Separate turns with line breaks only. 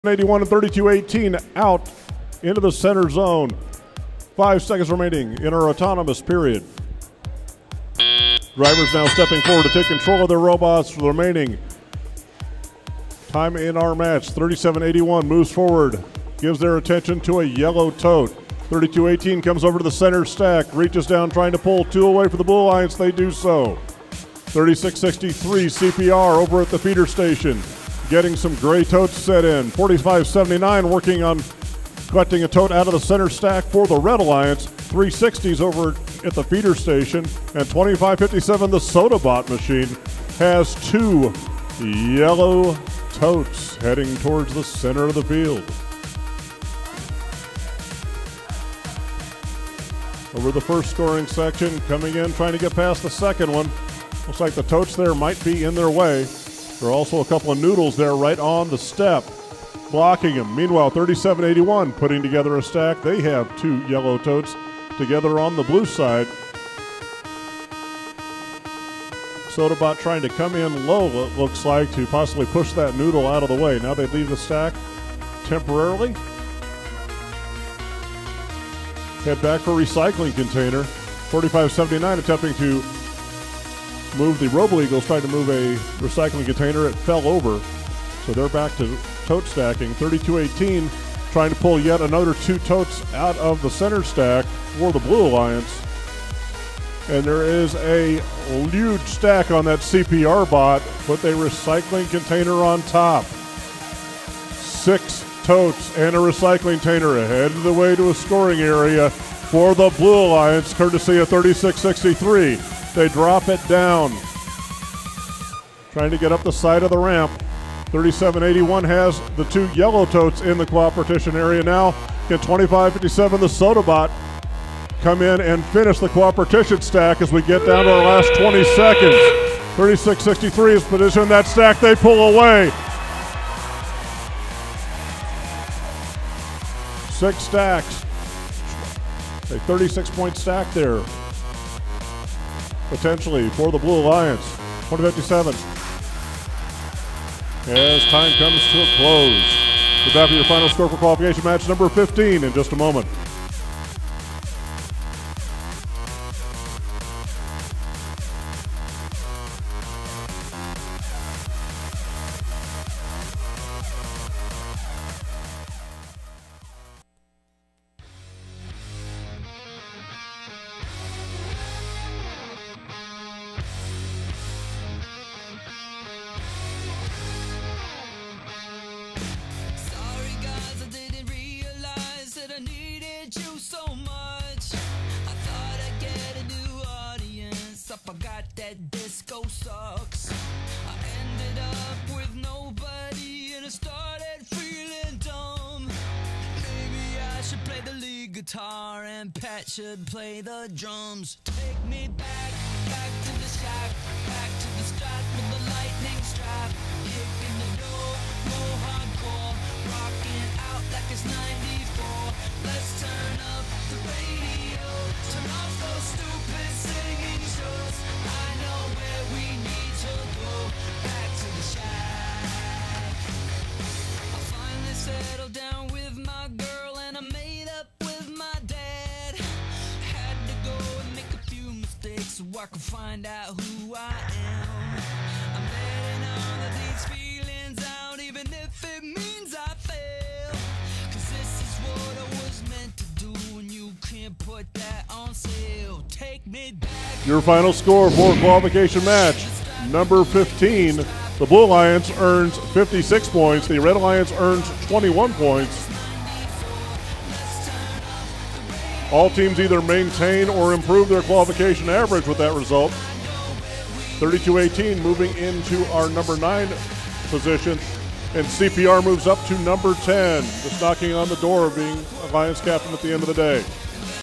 81 and 32-18 out into the center zone. 5 seconds remaining in our autonomous period. Drivers now stepping forward to take control of their robots for the remaining time in our match. 37-81 moves forward, gives their attention to a yellow tote. 32-18 comes over to the center stack, reaches down trying to pull 2 away for the Blue Alliance. They do so. 36-63 CPR over at the feeder station, getting some gray totes set in. 45-79 working on collecting a tote out of the center stack for the Red Alliance. 360s over at the feeder station. And 25-57, the Soda Bot machine has 2 yellow totes heading towards the center of the field. Over the first scoring section, coming in, trying to get past the second one. Looks like the totes there might be in their way. There are also a couple of noodles there right on the step, blocking him. Meanwhile, 37-81 putting together a stack. They have 2 yellow totes together on the blue side. Sodabot trying to come in low, it looks like, to possibly push that noodle out of the way. Now they leave the stack temporarily. Head back for recycling container. 45-79 attempting to move the Robo Eagles, tried to move a recycling container. It fell over, so they're back to tote stacking. 32-18 trying to pull yet another 2 totes out of the center stack for the Blue Alliance. And there is a huge stack on that CPR bot, put a recycling container on top. 6 totes and a recycling container ahead of the way to a scoring area for the Blue Alliance, courtesy of 36-63. They drop it down, trying to get up the side of the ramp. 37-81 has the 2 yellow totes in the cooperation area now. Can 25-57, the Soda Bot, come in and finish the cooperation stack as we get down to our last 20 seconds. 36-63 is positioned that stack. They pull away. 6 stacks. A 36-point stack there, potentially, for the Blue Alliance. 20-57. As time comes to a close. We're back with your final score for qualification match number 15 in just a moment.
Forgot that disco sucks. I ended up with nobody and I started feeling dumb. Maybe I should play the lead guitar and Pat should play the drums. Take me back, back to the shack, back to the start with the lightning strap. Kicking the door, more hardcore, rocking out like it's 94. Let's turn up the radio, turn off those stupid singing shows. I know where we need to go, back to the shack. I finally settled down with my girl and I made up with my dad. Had to go and make a few mistakes so I could find out who I am. I'm letting all of these feelings out even if it means I fail. Cause this is what I was meant to do and you can't put that on sale. Take me back.
Your final score for qualification match number 15. The Blue Alliance earns 56 points. The Red Alliance earns 21 points. All teams either maintain or improve their qualification average with that result. 32-18 moving into our number 9 position. And CPR moves up to number 10. Just knocking on the door of being Alliance captain at the end of the day.